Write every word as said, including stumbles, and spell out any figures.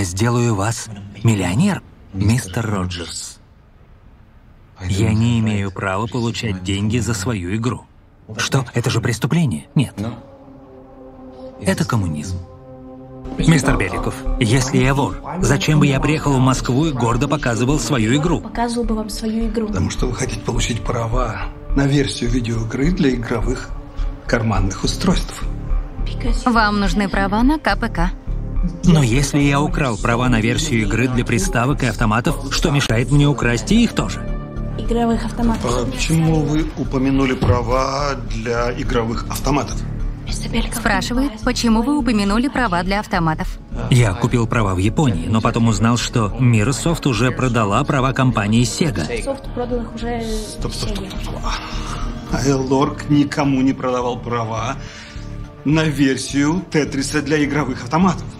Я сделаю вас миллионером, мистер Роджерс. Я не имею права получать деньги за свою игру. Что? Это же преступление? Нет. Это коммунизм. Мистер Беликов, если я вор, зачем бы я приехал в Москву и гордо показывал свою игру? Показывал бы вам свою игру. Потому что вы хотите получить права на версию видеоигры для игровых карманных устройств. Вам нужны права на ка пэ ка. Но если я украл права на версию игры для приставок и автоматов, что мешает мне украсть и их тоже? Игровых автоматов. А почему вы упомянули права для игровых автоматов? Спрашивает, почему вы упомянули права для автоматов? Я купил права в Японии, но потом узнал, что Microsoft уже продала права компании Sega. Microsoft продал их уже. Стоп, стоп, стоп, стоп. А Элдорг никому не продавал права на версию Тетриса для игровых автоматов.